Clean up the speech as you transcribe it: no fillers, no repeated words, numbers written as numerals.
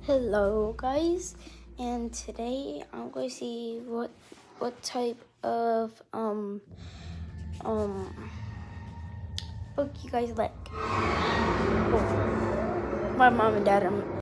Hello guys, and today I'm going to see what type of book you guys like. Oh, my mom and dad